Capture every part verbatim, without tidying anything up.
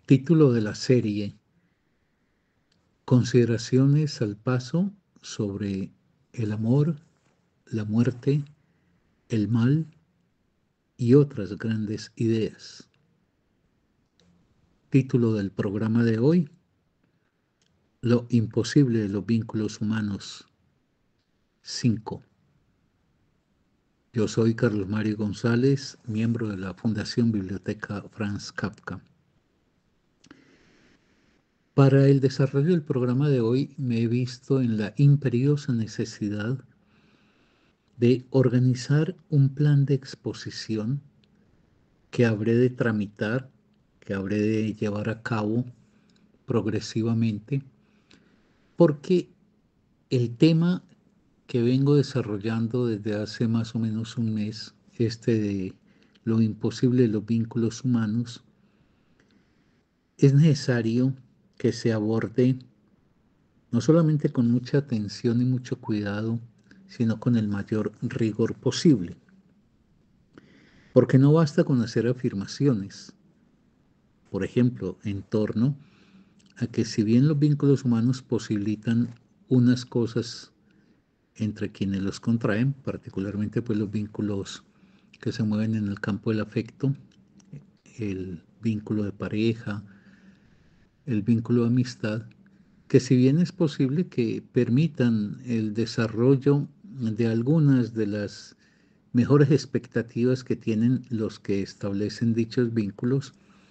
Título de la serie: Consideraciones al paso sobre el amor, la muerte, el mal y otras grandes ideas. Título del programa de hoy: Lo imposible de los vínculos humanos cinco. Yo soy Carlos Mario González, miembro de la Fundación Biblioteca Franz Kafka. Para el desarrollo del programa de hoy me he visto en la imperiosa necesidad de organizar un plan de exposición que habré de tramitar, que habré de llevar a cabo progresivamente, porque el tema que vengo desarrollando desde hace más o menos un mes, este de lo imposible de los vínculos humanos, es necesario que se aborde no solamente con mucha atención y mucho cuidado, sino con el mayor rigor posible. Porque no basta con hacer afirmaciones, por ejemplo, en torno a que si bien los vínculos humanos posibilitan unas cosas entre quienes los contraen, particularmente pues los vínculos que se mueven en el campo del afecto, el vínculo de pareja, el vínculo de amistad, que si bien es posible que permitan el desarrollo de algunas de las mejores expectativas que tienen los que establecen dichos vínculos,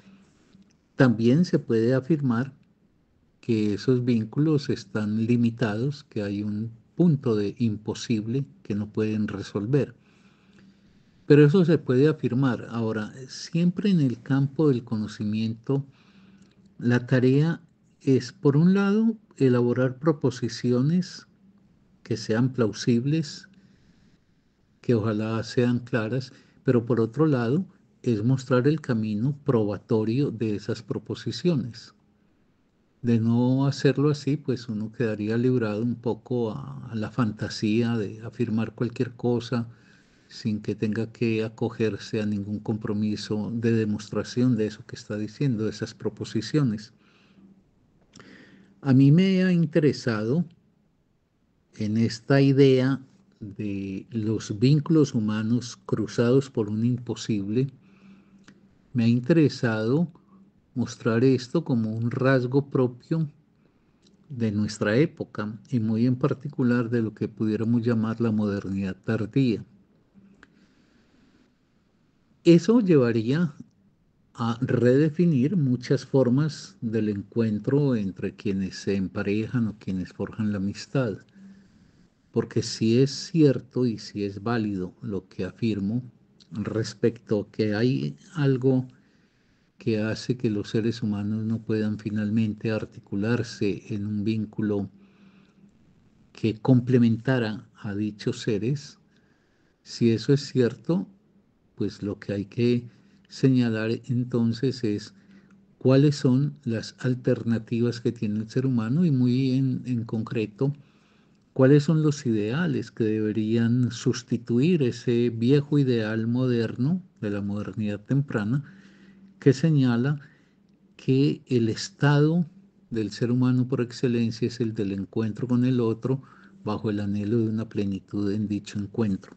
también se puede afirmar que esos vínculos están limitados, que hay un punto de imposible que no pueden resolver. Pero eso se puede afirmar. Ahora, siempre en el campo del conocimiento, la tarea es, por un lado, elaborar proposiciones que sean plausibles, que ojalá sean claras, pero por otro lado, es mostrar el camino probatorio de esas proposiciones. De no hacerlo así, pues uno quedaría librado un poco a, a la fantasía de afirmar cualquier cosa sin que tenga que acogerse a ningún compromiso de demostración de eso que está diciendo, de esas proposiciones. A mí me ha interesado en esta idea de los vínculos humanos cruzados por un imposible, me ha interesado mostrar esto como un rasgo propio de nuestra época y muy en particular de lo que pudiéramos llamar la modernidad tardía. Eso llevaría a redefinir muchas formas del encuentro entre quienes se emparejan o quienes forjan la amistad. Porque si es cierto y si es válido lo que afirmo respecto a que hay algo que hace que los seres humanos no puedan finalmente articularse en un vínculo que complementara a dichos seres, si eso es cierto, pues lo que hay que señalar entonces es cuáles son las alternativas que tiene el ser humano y muy en, en concreto, cuáles son los ideales que deberían sustituir ese viejo ideal moderno de la modernidad temprana que señala que el estado del ser humano por excelencia es el del encuentro con el otro bajo el anhelo de una plenitud en dicho encuentro.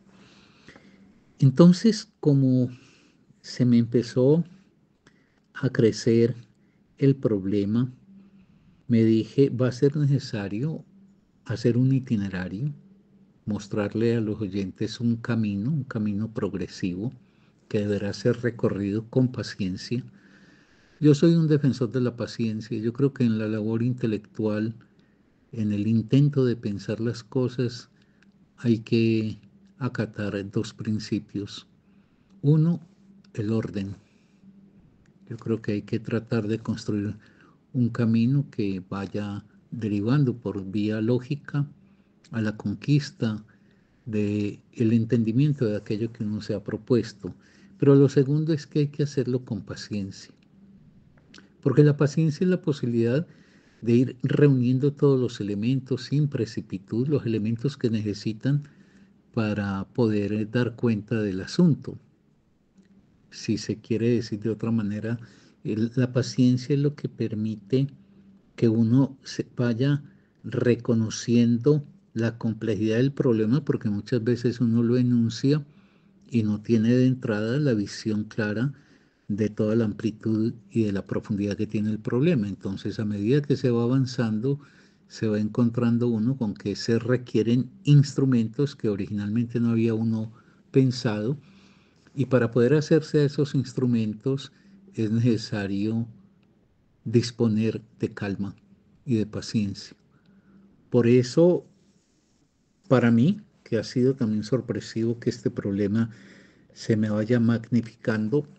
Entonces, como se me empezó a crecer el problema, me dije, va a ser necesario hacer un itinerario, mostrarle a los oyentes un camino, un camino progresivo que deberá ser recorrido con paciencia. Yo soy un defensor de la paciencia. Yo creo que en la labor intelectual, en el intento de pensar las cosas, hay que acatar dos principios. Uno, el orden. Yo creo que hay que tratar de construir un camino que vaya derivando por vía lógica a la conquista del entendimiento de aquello que uno se ha propuesto. Pero lo segundo es que hay que hacerlo con paciencia, porque la paciencia es la posibilidad de ir reuniendo todos los elementos sin precipitud, los elementos que necesitan para poder dar cuenta del asunto. Si se quiere decir de otra manera, El- la paciencia es lo que permite que uno se vaya reconociendo la complejidad del problema, porque muchas veces uno lo enuncia y no tiene de entrada la visión clara de toda la amplitud y de la profundidad que tiene el problema. Entonces, a medida que se va avanzando, se va encontrando uno con que se requieren instrumentos que originalmente no había uno pensado, y para poder hacerse a esos instrumentos es necesario disponer de calma y de paciencia. Por eso, para mí, que ha sido también sorpresivo que este problema se me vaya magnificando,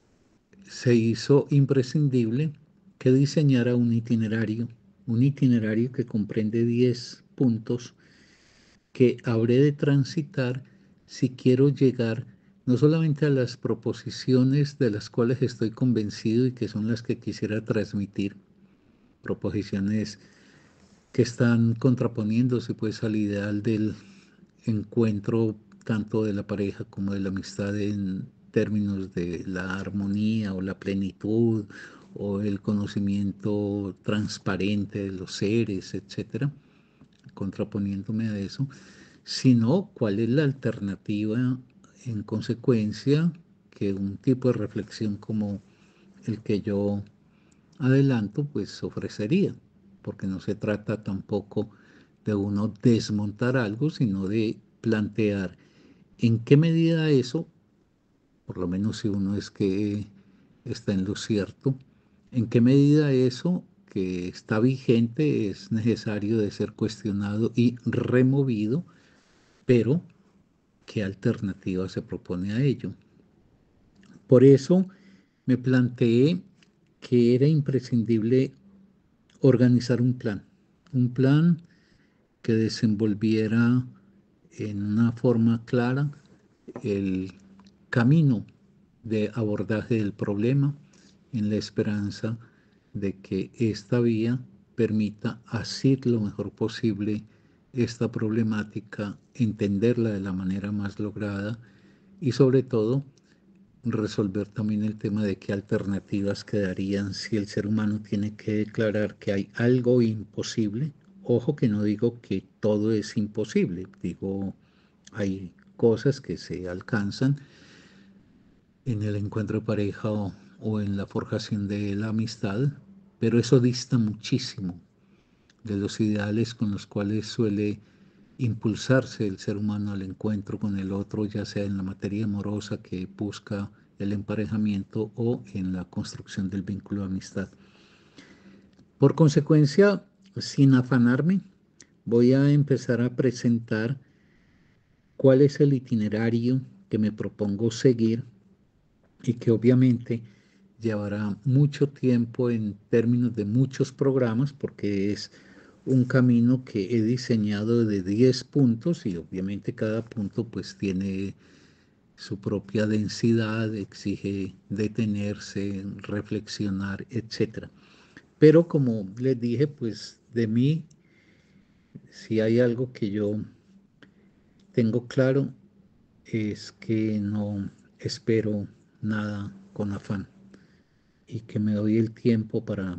se hizo imprescindible que diseñara un itinerario, un itinerario que comprende diez puntos que habré de transitar si quiero llegar no solamente a las proposiciones de las cuales estoy convencido y que son las que quisiera transmitir, proposiciones que están contraponiéndose pues al ideal del encuentro tanto de la pareja como de la amistad en términos de la armonía o la plenitud o el conocimiento transparente de los seres, etcétera, contraponiéndome a eso, sino cuál es la alternativa en consecuencia que un tipo de reflexión como el que yo adelanto, pues ofrecería, porque no se trata tampoco de uno desmontar algo, sino de plantear en qué medida eso, por lo menos si uno es que está en lo cierto, en qué medida eso que está vigente es necesario de ser cuestionado y removido, pero qué alternativa se propone a ello. Por eso me planteé que era imprescindible organizar un plan, un plan que desenvolviera en una forma clara el camino de abordaje del problema, en la esperanza de que esta vía permita asir lo mejor posible esta problemática, entenderla de la manera más lograda y sobre todo resolver también el tema de qué alternativas quedarían si el ser humano tiene que declarar que hay algo imposible. Ojo que no digo que todo es imposible, digo hay cosas que se alcanzan en el encuentro de pareja o, o en la forjación de la amistad, pero eso dista muchísimo de los ideales con los cuales suele impulsarse el ser humano al encuentro con el otro, ya sea en la materia amorosa que busca el emparejamiento o en la construcción del vínculo de amistad. Por consecuencia, sin afanarme, voy a empezar a presentar cuál es el itinerario que me propongo seguir y que obviamente llevará mucho tiempo en términos de muchos programas porque es un camino que he diseñado de diez puntos y obviamente cada punto pues tiene su propia densidad, exige detenerse, reflexionar, etcétera. Pero como les dije, pues de mí, si hay algo que yo tengo claro, es que no espero nada con afán y que me doy el tiempo para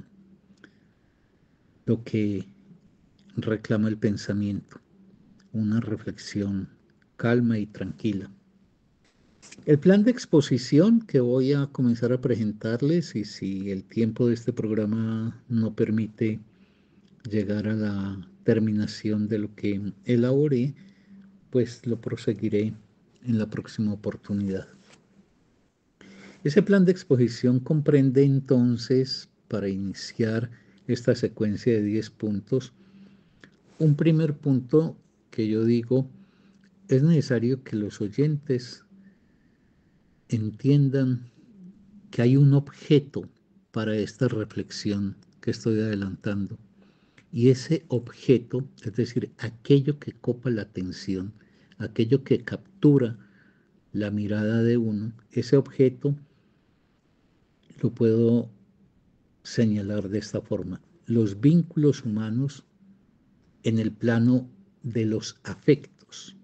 lo que reclama el pensamiento, una reflexión calma y tranquila. El plan de exposición que voy a comenzar a presentarles, y si el tiempo de este programa no permite llegar a la terminación de lo que elaboré, pues lo proseguiré en la próxima oportunidad. Ese plan de exposición comprende entonces, para iniciar esta secuencia de diez puntos, un primer punto que yo digo, es necesario que los oyentes entiendan que hay un objeto para esta reflexión que estoy adelantando. Y ese objeto, es decir, aquello que copa la atención, aquello que captura la mirada de uno, ese objeto lo puedo señalar de esta forma. Los vínculos humanos en el plano de los afectos,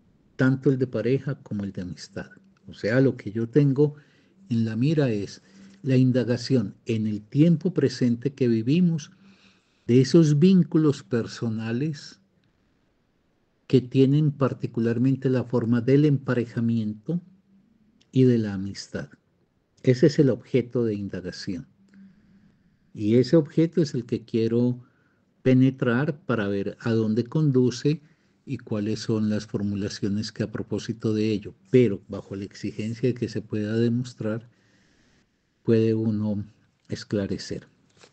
tanto el de pareja como el de amistad. O sea, lo que yo tengo en la mira es la indagación en el tiempo presente que vivimos de esos vínculos personales que tienen particularmente la forma del emparejamiento y de la amistad. Ese es el objeto de indagación. Y ese objeto es el que quiero penetrar para ver a dónde conduce y cuáles son las formulaciones que a propósito de ello, pero bajo la exigencia de que se pueda demostrar, puede uno esclarecer.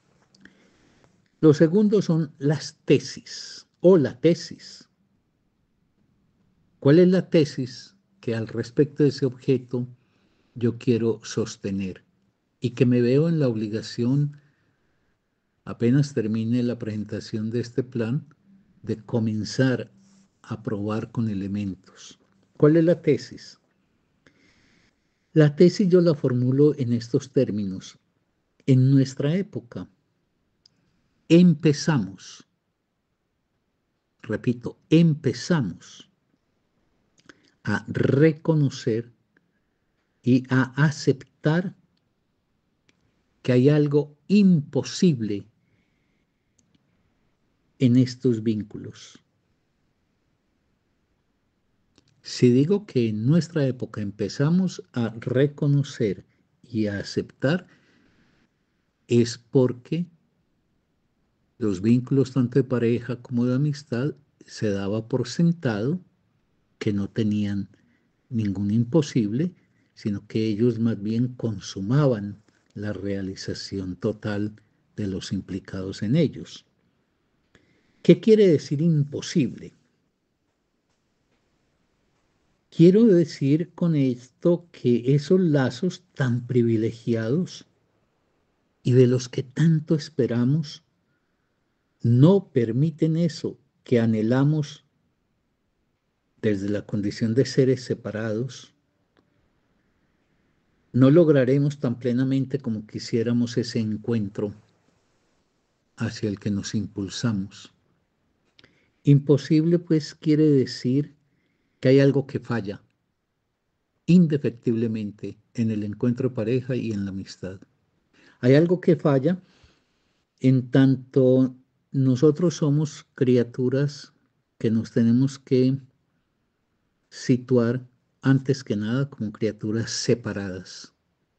Lo segundo son las tesis o la tesis. ¿Cuál es la tesis que al respecto de ese objeto yo quiero sostener y que me veo en la obligación, apenas termine la presentación de este plan, de comenzar a probar con elementos? ¿Cuál es la tesis? La tesis yo la formulo en estos términos. En nuestra época empezamos, repito, empezamos a reconocer y a aceptar que hay algo imposible en estos vínculos. Si digo que en nuestra época empezamos a reconocer y a aceptar, es porque los vínculos tanto de pareja como de amistad se daba por sentado que no tenían ningún imposible, sino que ellos más bien consumaban la realización total de los implicados en ellos. ¿Qué quiere decir imposible? Quiero decir con esto que esos lazos tan privilegiados y de los que tanto esperamos no permiten eso que anhelamos desde la condición de seres separados. No lograremos tan plenamente como quisiéramos ese encuentro hacia el que nos impulsamos. Imposible, pues, quiere decir que hay algo que falla indefectiblemente en el encuentro de pareja y en la amistad. Hay algo que falla en tanto nosotros somos criaturas que nos tenemos que situar antes que nada como criaturas separadas.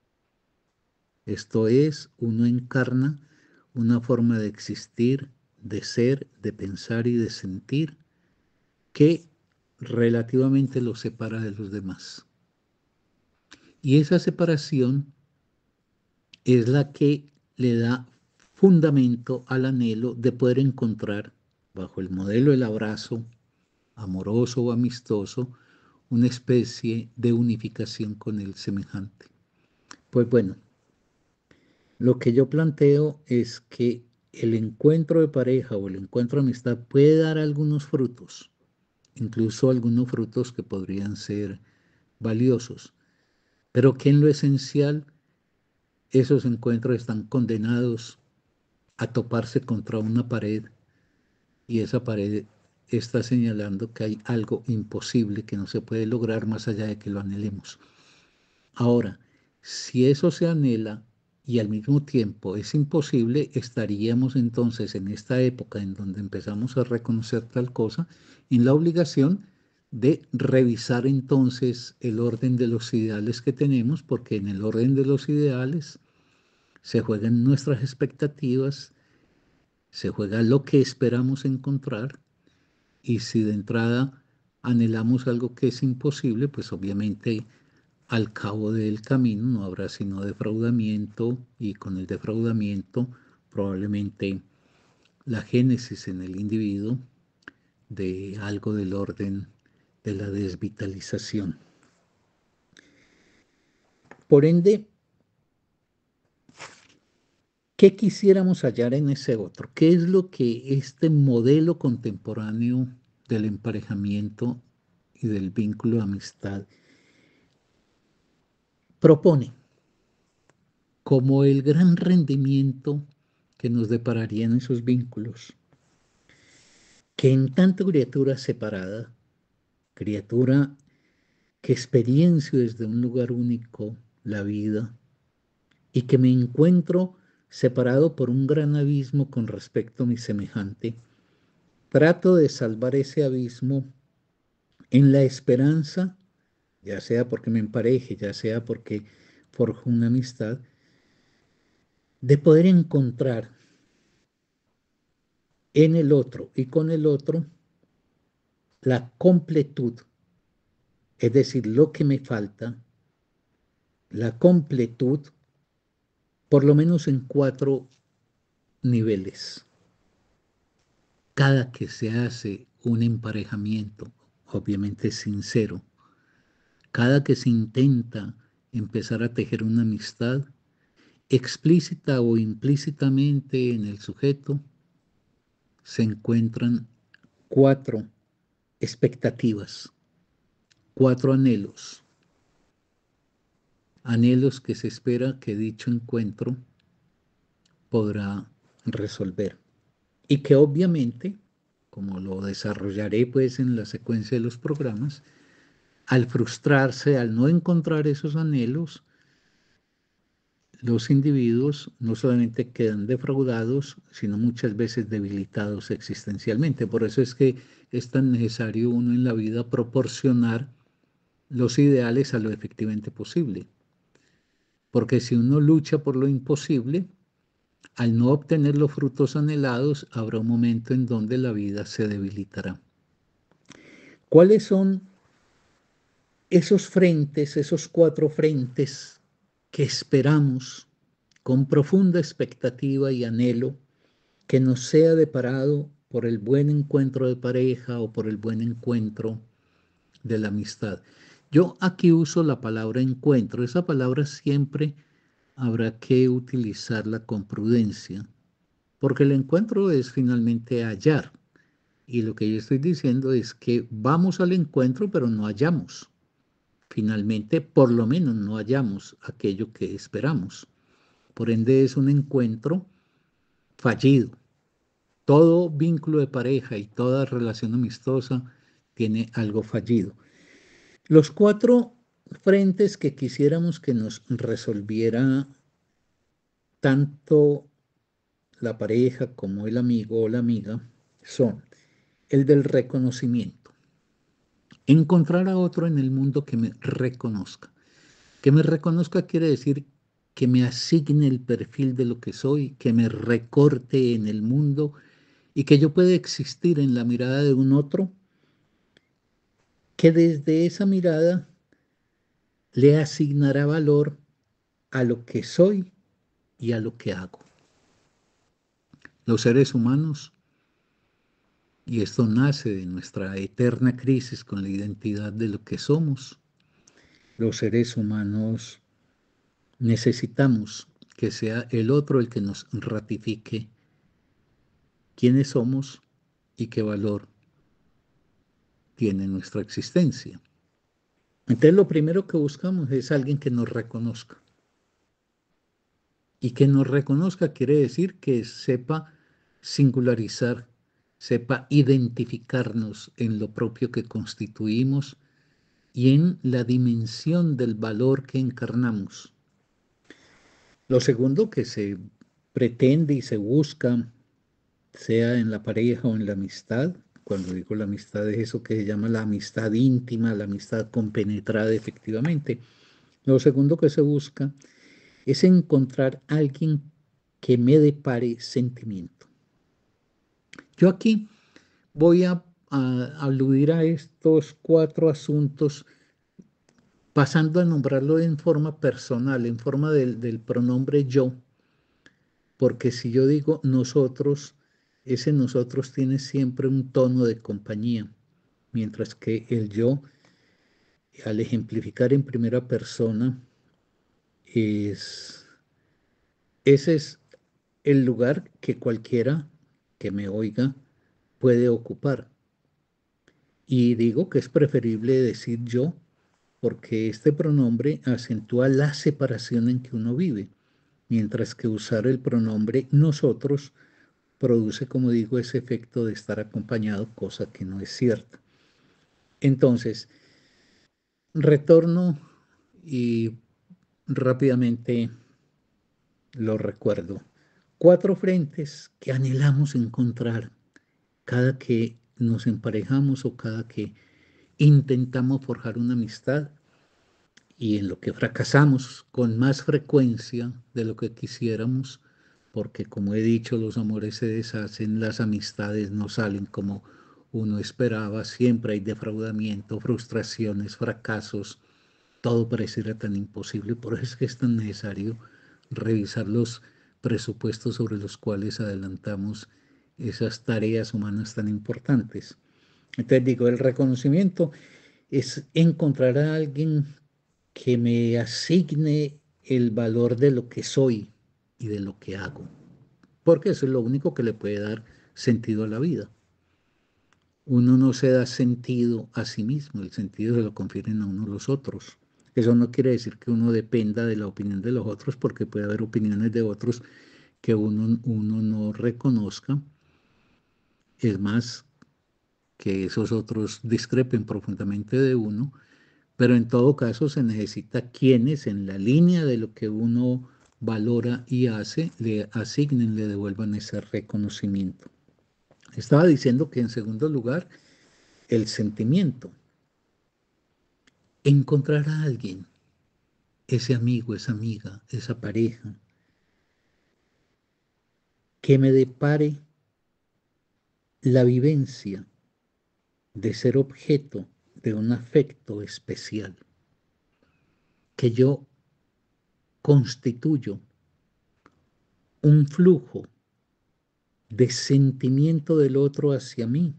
Esto es, uno encarna una forma de existir, de ser, de pensar y de sentir que relativamente lo separa de los demás. Y esa separación es la que le da fundamento al anhelo de poder encontrar, bajo el modelo del abrazo amoroso o amistoso, una especie de unificación con el semejante. Pues bueno, lo que yo planteo es que el encuentro de pareja o el encuentro de amistad puede dar algunos frutos, incluso algunos frutos que podrían ser valiosos, pero que en lo esencial esos encuentros están condenados a toparse contra una pared y esa pared está señalando que hay algo imposible que no se puede lograr más allá de que lo anhelemos. Ahora, si eso se anhela y al mismo tiempo es imposible, estaríamos entonces en esta época en donde empezamos a reconocer tal cosa, en la obligación de revisar entonces el orden de los ideales que tenemos, porque en el orden de los ideales se juegan nuestras expectativas, se juega lo que esperamos encontrar, y si de entrada anhelamos algo que es imposible, pues obviamente al cabo del camino no habrá sino defraudamiento, y con el defraudamiento probablemente la génesis en el individuo de algo del orden de la desvitalización. Por ende, ¿qué quisiéramos hallar en ese otro? ¿Qué es lo que este modelo contemporáneo del emparejamiento y del vínculo de amistad propone como el gran rendimiento que nos depararían esos vínculos? Que en tanto criatura separada, criatura que experiencia desde un lugar único la vida, y que me encuentro separado por un gran abismo con respecto a mi semejante, trato de salvar ese abismo en la esperanza, ya sea porque me empareje, ya sea porque forjo una amistad, de poder encontrar en el otro y con el otro la completud, es decir, lo que me falta, la completud, por lo menos en cuatro niveles. Cada que se hace un emparejamiento, obviamente sincero, cada que se intenta empezar a tejer una amistad, explícita o implícitamente en el sujeto, se encuentran cuatro expectativas, cuatro anhelos, anhelos que se espera que dicho encuentro podrá resolver. Y que obviamente, como lo desarrollaré pues en la secuencia de los programas, al frustrarse, al no encontrar esos anhelos, los individuos no solamente quedan defraudados, sino muchas veces debilitados existencialmente. Por eso es que es tan necesario uno en la vida proporcionar los ideales a lo efectivamente posible. Porque si uno lucha por lo imposible, al no obtener los frutos anhelados, habrá un momento en donde la vida se debilitará. ¿Cuáles son esos frentes, esos cuatro frentes que esperamos con profunda expectativa y anhelo que nos sea deparado por el buen encuentro de pareja o por el buen encuentro de la amistad? Yo aquí uso la palabra encuentro. Esa palabra siempre habrá que utilizarla con prudencia, porque el encuentro es finalmente hallar. Y lo que yo estoy diciendo es que vamos al encuentro, pero no hallamos. Finalmente, por lo menos no hallamos aquello que esperamos. Por ende, es un encuentro fallido. Todo vínculo de pareja y toda relación amistosa tiene algo fallido. Los cuatro frentes que quisiéramos que nos resolviera tanto la pareja como el amigo o la amiga son el del reconocimiento. Encontrar a otro en el mundo que me reconozca. Que me reconozca quiere decir que me asigne el perfil de lo que soy, que me recorte en el mundo y que yo pueda existir en la mirada de un otro, que desde esa mirada le asignará valor a lo que soy y a lo que hago. Los seres humanos, y esto nace de nuestra eterna crisis con la identidad de lo que somos, los seres humanos necesitamos que sea el otro el que nos ratifique quiénes somos y qué valor tiene nuestra existencia. Entonces lo primero que buscamos es alguien que nos reconozca. Y que nos reconozca quiere decir que sepa singularizar, sepa identificarnos en lo propio que constituimos y en la dimensión del valor que encarnamos. Lo segundo que se pretende y se busca, sea en la pareja o en la amistad, cuando digo la amistad es eso que se llama la amistad íntima, la amistad compenetrada efectivamente. Lo segundo que se busca es encontrar a alguien que me depare sentimiento. Yo aquí voy a, a aludir a estos cuatro asuntos pasando a nombrarlo en forma personal, en forma del, del pronombre yo, porque si yo digo nosotros, ese nosotros tiene siempre un tono de compañía, mientras que el yo, al ejemplificar en primera persona, es, ese es el lugar que cualquiera que me oiga puede ocupar. Y digo que es preferible decir yo, porque este pronombre acentúa la separación en que uno vive, mientras que usar el pronombre nosotros produce, como digo, ese efecto de estar acompañado, cosa que no es cierta. Entonces, retorno y rápidamente lo recuerdo. Cuatro frentes que anhelamos encontrar cada que nos emparejamos o cada que intentamos forjar una amistad y en lo que fracasamos con más frecuencia de lo que quisiéramos, porque como he dicho, los amores se deshacen, las amistades no salen como uno esperaba, siempre hay defraudamiento, frustraciones, fracasos, todo pareciera tan imposible, por eso es que es tan necesario revisar los presupuestos sobre los cuales adelantamos esas tareas humanas tan importantes. Entonces digo, el reconocimiento es encontrar a alguien que me asigne el valor de lo que soy y de lo que hago, porque eso es lo único que le puede dar sentido a la vida. Uno no se da sentido a sí mismo, el sentido se lo confieren a uno los otros. Eso no quiere decir que uno dependa de la opinión de los otros, porque puede haber opiniones de otros que uno, uno no reconozca. Es más, que esos otros discrepen profundamente de uno, pero en todo caso se necesita quienes en la línea de lo que uno valora y hace, le asignen, le devuelvan ese reconocimiento. Estaba diciendo que en segundo lugar, el sentimiento. Encontrar a alguien, ese amigo, esa amiga, esa pareja, que me depare la vivencia de ser objeto de un afecto especial, que yo constituyo un flujo de sentimiento del otro hacia mí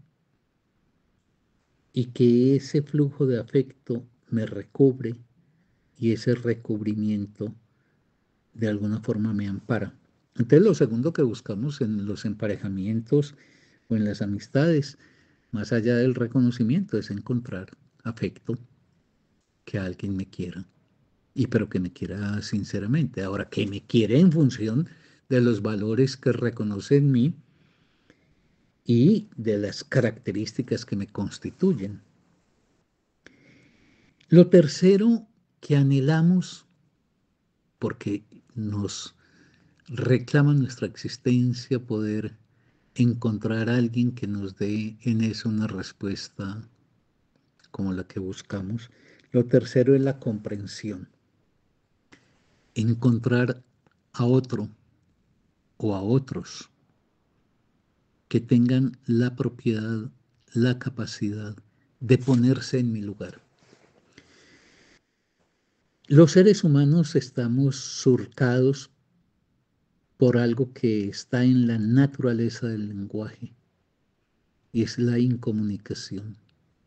y que ese flujo de afecto me recubre y ese recubrimiento de alguna forma me ampara. Entonces lo segundo que buscamos en los emparejamientos o en las amistades, más allá del reconocimiento, es encontrar afecto, que alguien me quiera, y pero que me quiera sinceramente. Ahora, que me quiere en función de los valores que reconoce en mí y de las características que me constituyen. Lo tercero que anhelamos, porque nos reclama nuestra existencia, poder encontrar a alguien que nos dé en eso una respuesta como la que buscamos. Lo tercero es la comprensión. Encontrar a otro o a otros que tengan la propiedad, la capacidad de ponerse en mi lugar. Los seres humanos estamos surcados por algo que está en la naturaleza del lenguaje y es la incomunicación.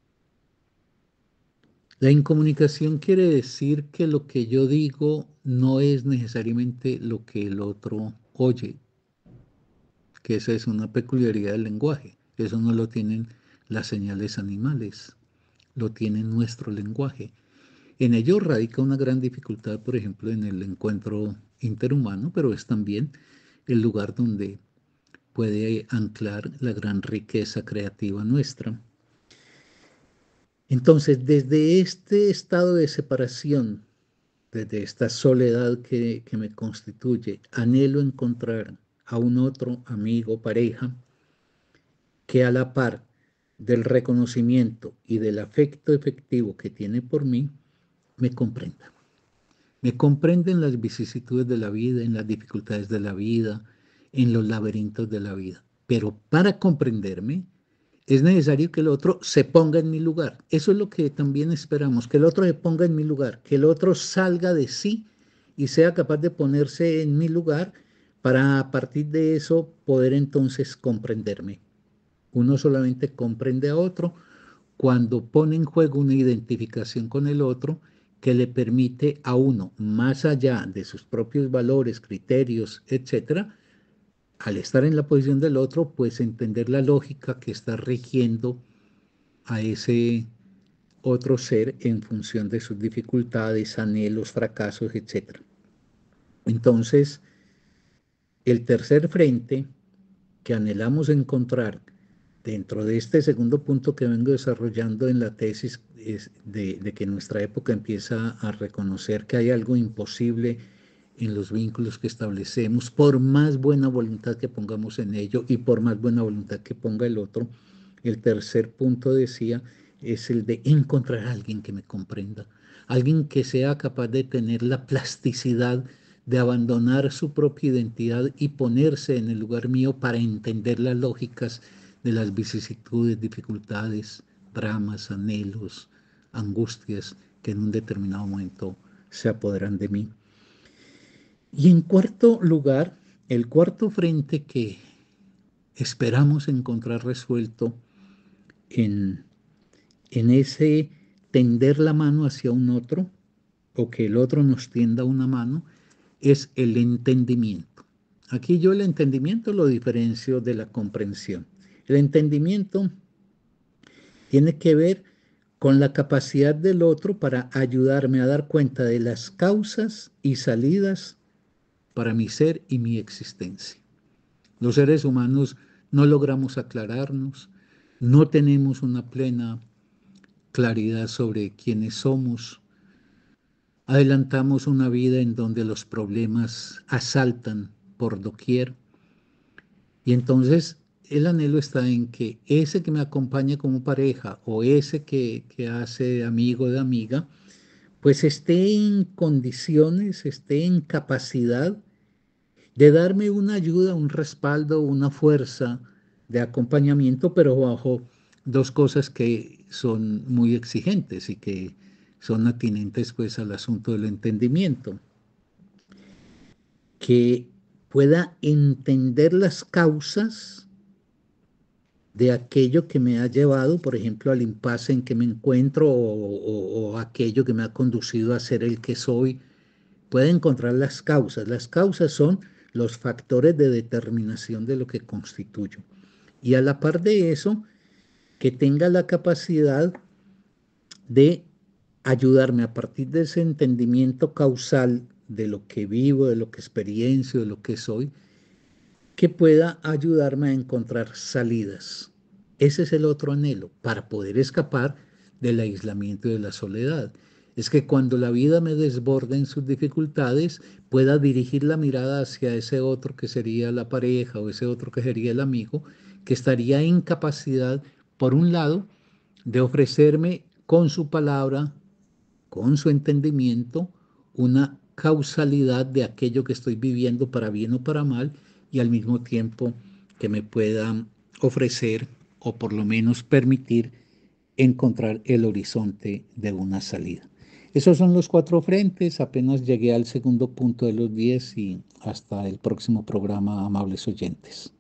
La incomunicación quiere decir que lo que yo digo no es necesariamente lo que el otro oye, que esa es una peculiaridad del lenguaje. Eso no lo tienen las señales animales, lo tiene nuestro lenguaje. En ello radica una gran dificultad, por ejemplo, en el encuentro interhumano, pero es también el lugar donde puede anclar la gran riqueza creativa nuestra. Entonces, desde este estado de separación, desde esta soledad que, que me constituye, anhelo encontrar a un otro amigo, pareja, que a la par del reconocimiento y del afecto efectivo que tiene por mí, me comprenda. Me comprende en las vicisitudes de la vida, en las dificultades de la vida, en los laberintos de la vida. Pero para comprenderme, es necesario que el otro se ponga en mi lugar. Eso es lo que también esperamos, que el otro se ponga en mi lugar, que el otro salga de sí y sea capaz de ponerse en mi lugar para a partir de eso poder entonces comprenderme. Uno solamente comprende a otro cuando pone en juego una identificación con el otro que le permite a uno, más allá de sus propios valores, criterios, etcétera, al estar en la posición del otro, pues entender la lógica que está rigiendo a ese otro ser en función de sus dificultades, anhelos, fracasos, etcétera. Entonces, el tercer frente que anhelamos encontrar dentro de este segundo punto que vengo desarrollando en la tesis es de, de que nuestra época empieza a reconocer que hay algo imposible en los vínculos que establecemos, por más buena voluntad que pongamos en ello y por más buena voluntad que ponga el otro. El tercer punto, decía, es el de encontrar a alguien que me comprenda, alguien que sea capaz de tener la plasticidad de abandonar su propia identidad y ponerse en el lugar mío para entender las lógicas de las vicisitudes, dificultades, dramas, anhelos, angustias que en un determinado momento se apoderan de mí. Y en cuarto lugar, el cuarto frente que esperamos encontrar resuelto en, en ese tender la mano hacia un otro, o que el otro nos tienda una mano, es el entendimiento. Aquí yo el entendimiento lo diferencio de la comprensión. El entendimiento tiene que ver con la capacidad del otro para ayudarme a dar cuenta de las causas y salidas para mi ser y mi existencia. Los seres humanos no logramos aclararnos, no tenemos una plena claridad sobre quiénes somos. Adelantamos una vida en donde los problemas asaltan por doquier. Y entonces el anhelo está en que ese que me acompaña como pareja o ese que, que hace amigo de amiga, pues esté en condiciones, esté en capacidad de darme una ayuda, un respaldo, una fuerza de acompañamiento, pero bajo dos cosas que son muy exigentes y que son atinentes pues al asunto del entendimiento. Que pueda entender las causas de aquello que me ha llevado, por ejemplo, al impasse en que me encuentro o, o, o aquello que me ha conducido a ser el que soy. Puede encontrar las causas. Las causas son los factores de determinación de lo que constituyo. Y a la par de eso, que tenga la capacidad de ayudarme a partir de ese entendimiento causal de lo que vivo, de lo que experiencio, de lo que soy, que pueda ayudarme a encontrar salidas. Ese es el otro anhelo, para poder escapar del aislamiento y de la soledad. Es que cuando la vida me desborde en sus dificultades, pueda dirigir la mirada hacia ese otro que sería la pareja o ese otro que sería el amigo, que estaría en capacidad, por un lado, de ofrecerme con su palabra, con su entendimiento, una causalidad de aquello que estoy viviendo para bien o para mal, y al mismo tiempo que me pueda ofrecer o por lo menos permitir encontrar el horizonte de una salida. Esos son los cuatro frentes. Apenas llegué al segundo punto de los diez y hasta el próximo programa, amables oyentes.